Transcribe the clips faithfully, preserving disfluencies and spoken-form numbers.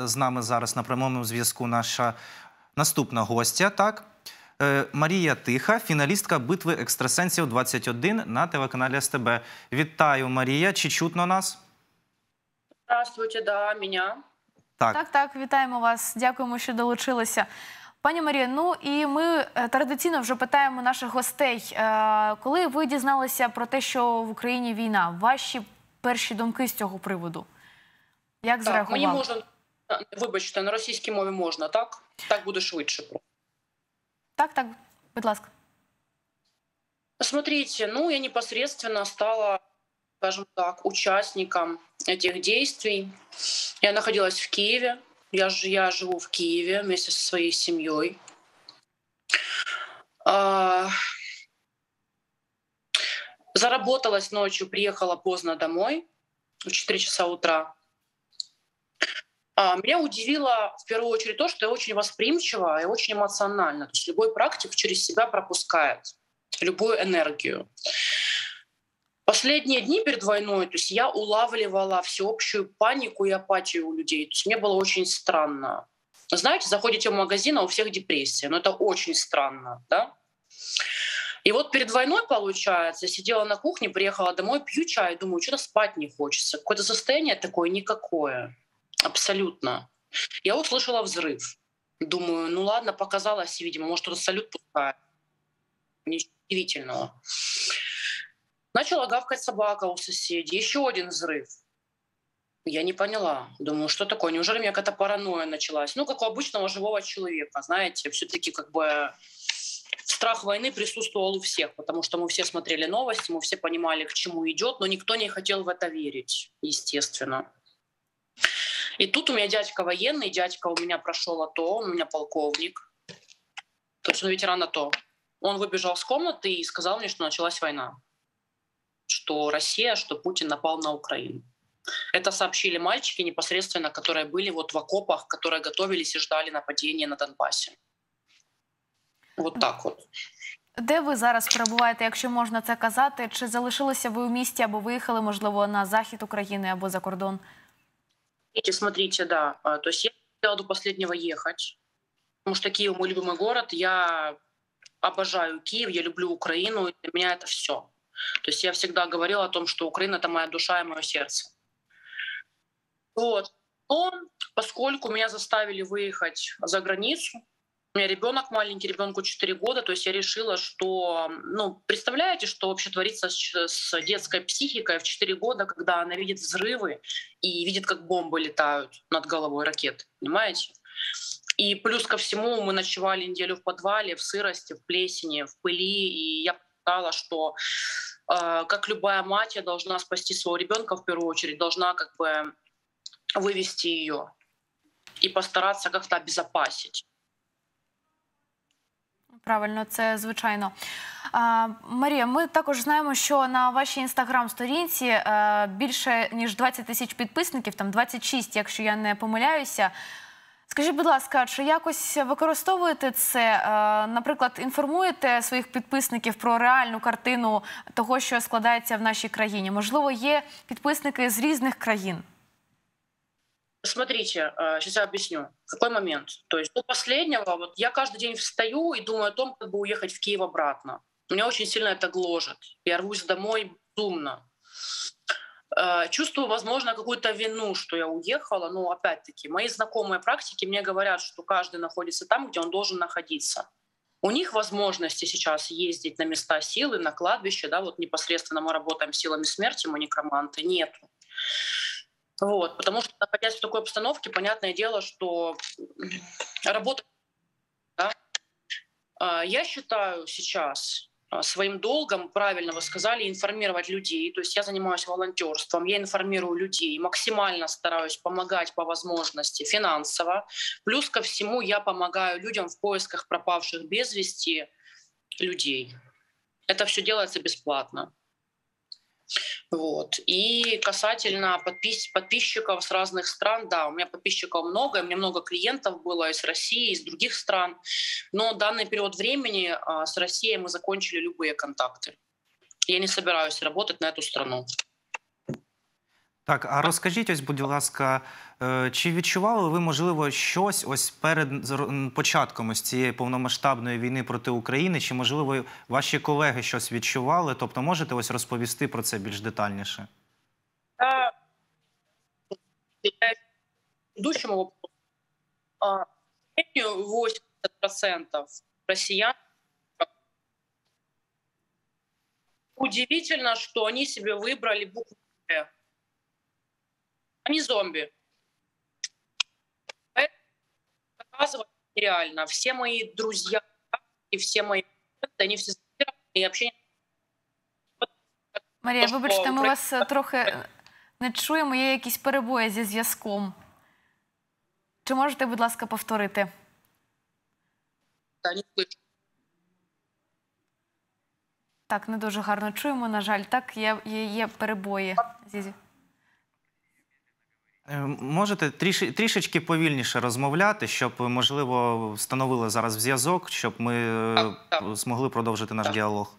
з нами зараз на прямому зв'язку наша наступна гостя, так? Марія Тиха, фіналістка битви екстрасенсів двадцять один на телеканалі Ес Те Бе. Вітаю, Марія. Чи чутно нас? Здравствуйте, да, меня. Так, так, так, вітаємо вас. Дякуємо, що долучилися. Пані Марія, ну і ми традиційно вже питаємо наших гостей. Коли ви дізналися про те, що в Україні війна, ваші перші думки з цього приводу? Як зреагували? Мені можна, вибачте, на російській мові можна, так? Так буде швидше. Так, так, будь ласка. Смотрите, ну я непосредственно стала, скажем так, участником этих действий. Я находилась в Киеве, я, я живу в Киеве вместе со своей семьей. А... Заработалась ночью, приехала поздно домой, в четыре часа утра. А, меня удивило в первую очередь то, что я очень восприимчива и очень эмоциональна. То есть любой практик через себя пропускает любую энергию. Последние дни перед войной, то есть я улавливала всеобщую панику и апатию у людей. То есть мне было очень странно. Знаете, заходите в магазин, а у всех депрессия. Но это очень странно, да? И вот перед войной, получается, сидела на кухне, приехала домой, пью чай, думаю, что-то спать не хочется. Какое-то состояние такое никакое. Абсолютно. Я услышала взрыв. Думаю, ну ладно, показалось, видимо, может, кто-то салют пускает. Ничего удивительного. Начала гавкать собака у соседей. Еще один взрыв. Я не поняла. Думаю, что такое? Неужели у меня какая-то паранойя началась? Ну, как у обычного живого человека, знаете, все-таки как бы страх войны присутствовал у всех, потому что мы все смотрели новости, мы все понимали, к чему идет, но никто не хотел в это верить, естественно. И тут у меня дядька военный, дядька у меня прошел АТО, он у меня полковник, то есть он ветеран АТО. Он выбежал с комнаты и сказал мне, что началась война, что Россия, что Путин напал на Украину. Это сообщили мальчики непосредственно, которые были вот в окопах, которые готовились и ждали нападения на Донбассе. Вот так вот. Де ви зараз перебуваєте, якщо можна це казати? Чи залишилися ви у місті або виїхали, можливо, на захід України або за кордон? Смотрите, да. То есть я хотела до последнего ехать, потому что Киев мой любимый город. Я обожаю Киев, я люблю Украину, и для меня это все. То есть я всегда говорила о том, что Украина — это моя душа и мое сердце. Вот. Но поскольку меня заставили выехать за границу, у меня ребенок маленький, ребенку четыре года, то есть я решила, что, ну, представляете, что вообще творится с детской психикой в четыре года, когда она видит взрывы и видит, как бомбы летают над головой, ракеты, понимаете? И плюс ко всему мы ночевали неделю в подвале, в сырости, в плесени, в пыли, и я поняла, что э, как любая мать, я должна спасти своего ребенка в первую очередь, должна как бы вывести ее и постараться как-то обезопасить. Правильно, це звичайно. А, Марія, ми також знаємо, що на вашій інстаграм-сторінці а, більше ніж двадцять тисяч підписників, там двадцять шість, якщо я не помиляюся. Скажіть, будь ласка, чи якось використовуєте це, а, наприклад, інформуєте своїх підписників про реальну картину того, що складається в нашій країні? Можливо, є підписники з різних країн? Смотрите, сейчас я объясню. Какой момент? То есть до последнего вот я каждый день встаю и думаю о том, как бы уехать в Киев обратно. Меня очень сильно это гложет. Я рвусь домой безумно. Чувствую, возможно, какую-то вину, что я уехала. Но опять-таки, мои знакомые практики мне говорят, что каждый находится там, где он должен находиться. У них возможности сейчас ездить на места силы, на кладбище, да, вот непосредственно мы работаем силами смерти, мы некроманты, нету. Вот, потому что, находясь в такой обстановке, понятное дело, что работа... Да? Я считаю сейчас своим долгом, правильно вы сказали, информировать людей. То есть я занимаюсь волонтерством, я информирую людей, максимально стараюсь помогать по возможности финансово. Плюс ко всему я помогаю людям в поисках пропавших без вести людей. Это все делается бесплатно. Вот. И касательно подпис подписчиков с разных стран, да, у меня подписчиков много, у меня много клиентов было из России, из других стран, но данный период времени а, с Россией мы закончили любые контакты. Я не собираюсь работать на эту страну. Так, а розкажіть, ось, будь ласка, е, чи відчували ви, можливо, щось ось перед зро- м, початком ось цієї повномасштабної війни проти України? Чи, можливо, ваші колеги щось відчували? Тобто можете ось розповісти про це більш детальніше? Я являюсь ведущему вопросу. А, К сожалению, восемьдесят процентов россиян. Удивительно, что они себе выбрали букву «Э». Они зомби. Поэтому доказывать нереально. Все мои друзья и все мои клиенты, они все зомбированы, и общение... Марія, То, що вибачте, ми Украї- вас е, трохи не чуємо, є якісь перебої зі зв'язком. Чи можете, будь ласка, повторити? не слышу. Так, не дуже гарно чуємо, на жаль. Так, є, є, є перебої. зі зв'язком. Е, Можете тріши- трішечки повільніше розмовляти, щоб, можливо, встановили зараз зв'язок, щоб ми е, Так, так. змогли продовжити наш Так. діалог.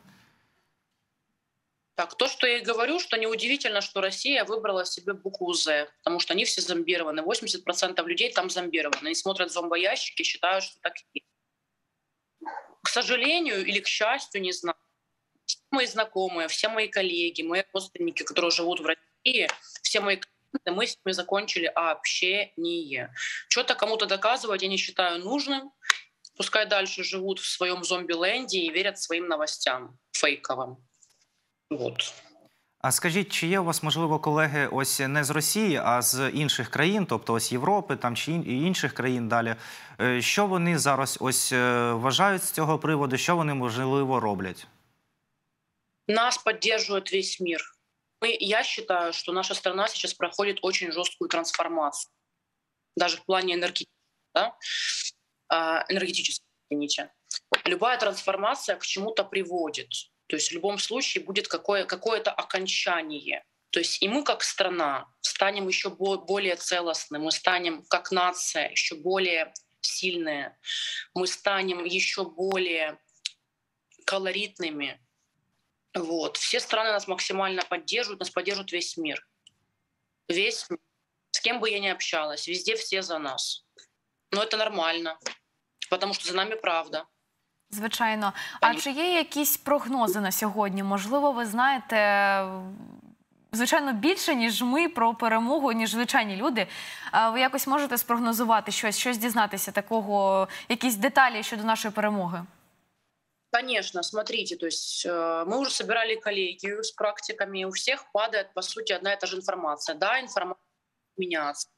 Так, то, что я и говорю, что неудивительно, что Россия выбрала себе букву «З», потому что они все зомбированы. восемьдесят процентов людей там зомбированы. Они смотрят зомбоящики и считают, что так и есть. К сожалению или к счастью, не знаю. Все мои знакомые, все мои коллеги, мои родственники, которые живут в России, все мои клиенты, мы с ними закончили общение. Что-то кому-то доказывать я не считаю нужным. Пускай дальше живут в своем зомби-ленде и верят своим новостям фейковым. Вот. А скажіть, чи є у вас, можливо, колеги ось не з Росії, а з інших країн, тобто ось Європи там, чи ін- і інших країн далі? Е, Що вони зараз ось е, вважають з цього приводу, що вони, можливо, роблять? Нас поддерживает весь мир. Мы, я считаю, что наша страна сейчас проходит очень жесткую трансформацию. Даже в плане энергетики, да? а, энергетической, извините. Любая трансформация к чему-то приводит. То есть в любом случае будет какое- какое-то окончание. То есть и мы как страна станем еще бо- более целостны, мы станем как нация еще более сильные, мы станем еще более колоритными. Вот. Все страны нас максимально поддерживают, нас поддерживает весь мир. Весь мир. С кем бы я ни общалась, везде все за нас. Но это нормально, потому что за нами правда. Звичайно. А чи є якісь прогнози на сьогодні? Можливо, ви знаєте, звичайно, більше, ніж ми про перемогу, ніж звичайні люди. А ви якось можете спрогнозувати щось, щось дізнатися такого, якісь деталі щодо нашої перемоги? Конечно, смотрите, то есть э, мы уже собирали коллегию с практиками, и у всех падает, по сути, одна и та же информация. Да, информация меняется.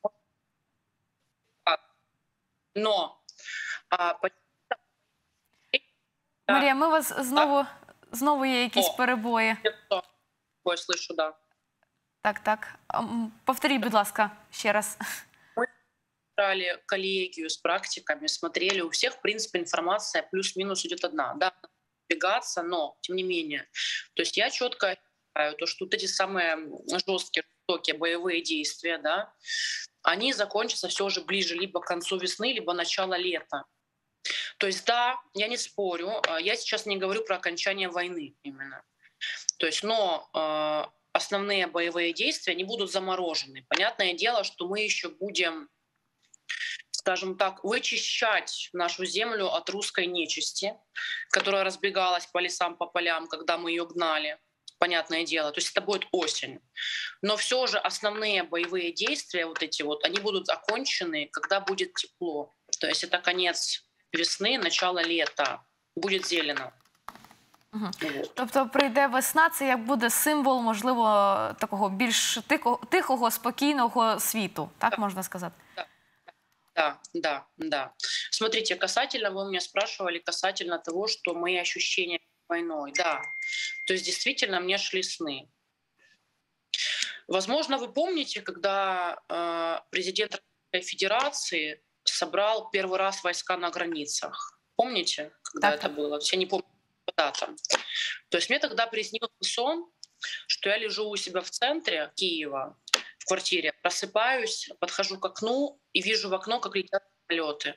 Но а, по- Марія, ми вас знову, знову є якісь О. перебої. Ой, слышу, да. Так, так. Ам, Повторіть, будь ласка, ще раз. Брали коллегию с практиками, смотрели, у всех, в принципе, информация плюс-минус идет одна. Да, бегаться, но тем не менее. То есть я четко считаю, то, что вот эти самые жесткие, жестокие боевые действия, да, они закончатся все же ближе либо к концу весны, либо начало лета. То есть да, я не спорю, а, я сейчас не говорю про окончание войны именно. То есть, но э, основные боевые действия не будут заморожены. Понятное дело, что мы еще будем, скажем так, вычищать нашу землю от русской нечисти, которая разбегалась по лесам, по полям, когда мы ее гнали. Понятное дело, то есть это будет осень. Но все же основные боевые действия, вот эти вот, они будут окончены, когда будет тепло. То есть это конец весны, начало лета. Будет зелено. Мгм. Вот. Тобто прийде весна, це як буде символ, можливо, такого більш тихого, тихого, спокійного світу, так можна сказати? Да, да, да. Смотрите, касательно, вы меня спрашивали касательно того, что мои ощущения войной. Да, то есть действительно мне шли сны. Возможно, вы помните, когда э, президент Российской Федерации собрал первый раз войска на границах. Помните, когда Так, это так. было? То есть я не помню по датам. То есть мне тогда приснился сон, что я лежу у себя в центре Киева, в квартире, просыпаюсь, подхожу к окну и вижу в окно, как летят самолеты.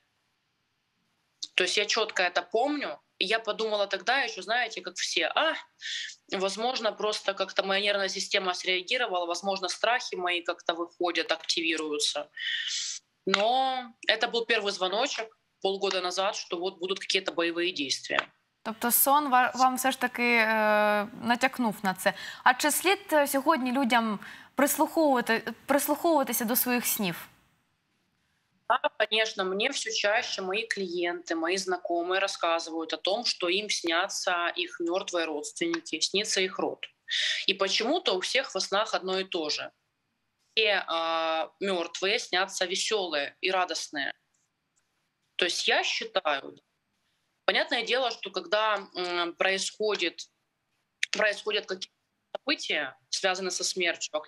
То есть я четко это помню. И я подумала тогда еще, знаете, как все, а, возможно, просто как-то моя нервная система среагировала, возможно, страхи мои как-то выходят, активируются. Но это был первый звоночек полгода назад, что вот будут какие-то боевые действия. Тобто сон ва- вам все ж таки е, натякнув на це. А чи слід е, сьогодні людям прислуховувати, прислуховуватися до своїх снів? Да, конечно, мне все чаще мои клиенты, мои знакомые рассказывают о том, что им снятся их мертвые родственники, снится их род. И почему-то у всех во снах одно и то же. Все а, мертвые снятся веселые и радостные. То есть я считаю, понятное дело, что когда м, происходит, происходят какие-то события, связанные со смертью,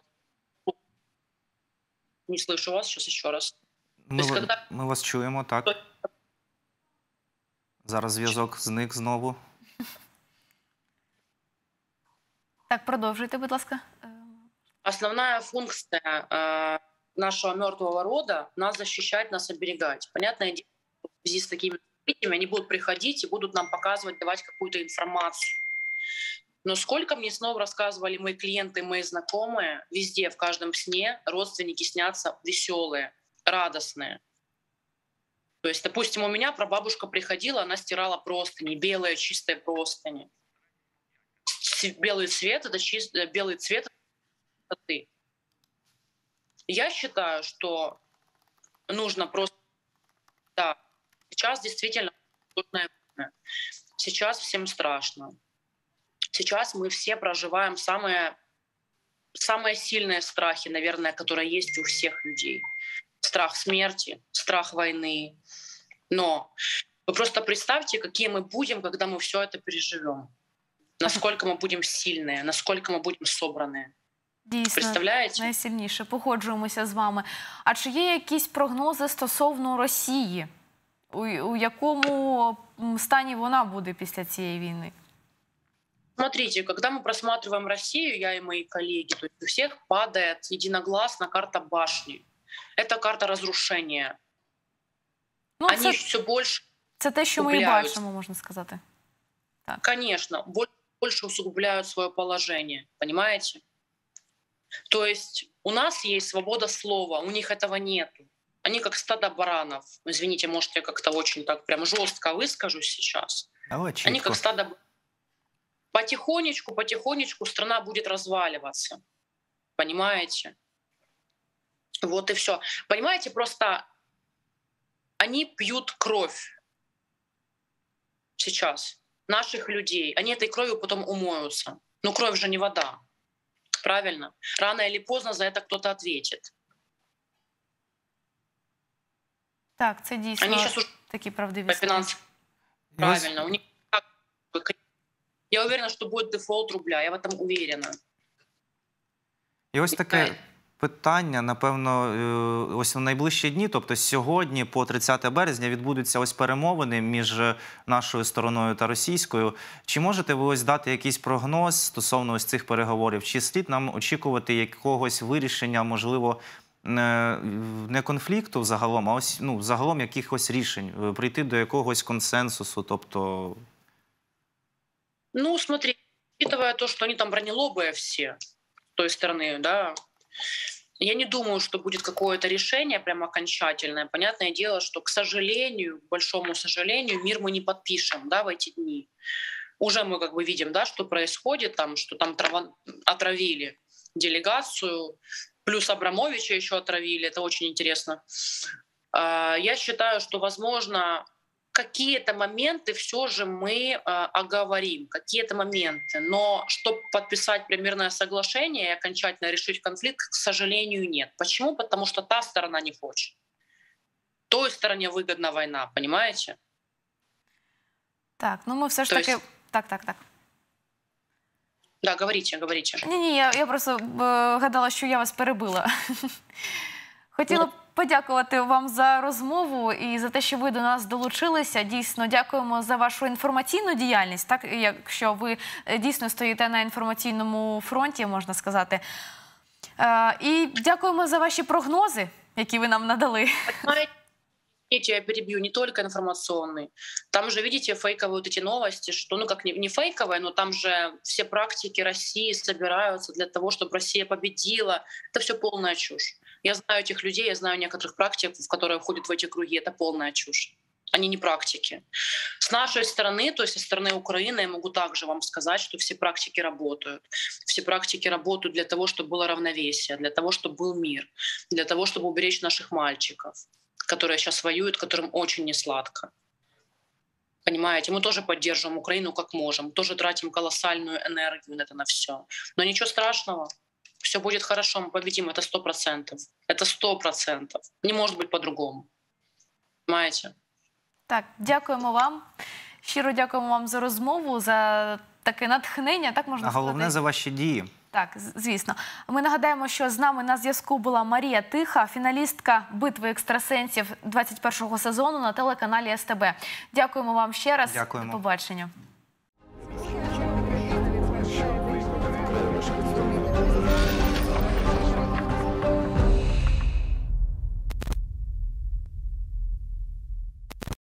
не слышу вас, сейчас еще раз. Ми, Тобто, ва- когда- ми вас чуємо, так. Зараз зв'язок зник знову. Так, продовжуйте, будь ласка. Е, Основная функция э, нашего мертвого рода — нас защищать, нас оберегать. Понятное дело, что в связи с такими событиями они будут приходить и будут нам показывать, давать какую-то информацию. Но сколько мне снов рассказывали мои клиенты, мои знакомые, везде, в каждом сне родственники снятся веселые, радостные. То есть, допустим, у меня прабабушка приходила, она стирала простыни, белые чистые простыни. Ц- Белый цвет — это чист... э, белый цвет — это ты. Я считаю, что нужно просто... Да, сейчас действительно трудное время. Сейчас всем страшно. Сейчас мы все проживаем самые, самые сильные страхи, наверное, которые есть у всех людей. Страх смерти, страх войны. Но вы просто представьте, какие мы будем, когда мы все это переживем. Насколько мы будем сильные, насколько мы будем собранные. Дійсно, Представляєте? найсильніше. Погоджуємося з вами. А чи є якісь прогнози стосовно Росії? У, у якому м, стані вона буде після цієї війни? Смотрите, когда мы просматриваем Россию, я и мои коллеги, то есть у всех падает единогласно карта башни. Это карта разрушения. Ну, Они це, все больше, це те, що ми і губляють. бачимо, можна сказати. конечно, бо- больше усугубляют свое положение, понимаете? То есть у нас есть свобода слова, у них этого нету. Они как стадо баранов. Извините, может, я как-то очень так прям жестко выскажусь сейчас. Але Они чітко. как стадо... Потихонечку, потихонечку страна будет разваливаться. Понимаете? Вот и все. Понимаете, просто они пьют кровь сейчас наших людей. Они этой кровью потом умоются. Но кровь же не вода. Правильно? Рано или поздно за это кто-то ответит. Так, це дійсно Они сейчас уже такі правдиві по слова. финансам. І ось- Правильно. У них так, я уверена, что будет дефолт рубля. Я в этом уверена. І ось таке Вітаю. питання, напевно, е, ось в найближчі дні, тобто сьогодні по тридцяте березня відбудуться ось перемовини між нашою стороною та російською. Чи можете ви ось дати якийсь прогноз стосовно ось цих переговорів? Чи слід нам очікувати якогось вирішення, можливо, не, не конфлікту загалом, а ось, ну, загалом якихось рішень, е, прийти до якогось консенсусу, тобто... Ну, смотри, учитывая то, что они там бронелобые все с той стороны, да, я не думаю, что будет какое-то решение прям окончательное. Понятное дело, что, к сожалению, к большому сожалению, мир мы не подпишем, да, в эти дни. Уже мы как бы видим, да, что происходит там, что там трава... отравили делегацию, плюс Абрамовича еще отравили, это очень интересно. А, Я считаю, что, возможно, какие-то моменты все же мы э, оговорим, какие-то моменты. Но чтобы подписать примерное соглашение и окончательно решить конфликт, к сожалению, нет. Почему? Потому что та сторона не хочет. Той стороне выгодна война, понимаете? Так, ну ми все ж То таки... есть- Так, так, так. Да, говорите, говорите. Ні-ні, я, я просто е, гадала, що я вас перебила. Хотіла б подякувати вам за розмову і за те, що ви до нас долучилися. Дійсно, дякуємо за вашу інформаційну діяльність, так, якщо ви е, дійсно стоїте на інформаційному фронті, можна сказати. Е, І дякуємо за ваші прогнози, які ви нам надали. Понимаете, Извините, я перебью, не только информационный. Там же, видите, фейковые вот эти новости, что, ну как не, не фейковые, но там же все практики России собираются для того, чтобы Россия победила. Это все полная чушь. Я знаю этих людей, я знаю некоторых практиков, в которые входят в эти круги. Это полная чушь. Они не практики. С нашей стороны, то есть со стороны Украины, я могу также вам сказать, что все практики работают. Все практики работают для того, чтобы было равновесие, для того, чтобы был мир, для того, чтобы уберечь наших мальчиков, которые сейчас воюют, которым очень несладко. Понимаете, мы тоже поддерживаем Украину как можем, тоже тратим колоссальную энергию на это на все. Но ничего страшного, все будет хорошо, мы победим, это сто процентов. Это сто процентов. Не может быть по-другому. Понимаете? Так, дякуємо вам. Щиро дякуємо вам за розмову, за таке натхнення, так можна А сказати? головне за ваші дії. Так, з- звісно. Ми нагадаємо, що з нами на зв'язку була Марія Тиха, фіналістка «Битви екстрасенсів» двадцять першого сезону на телеканалі ес те бе. Дякуємо вам ще раз. Дякуємо. До побачення.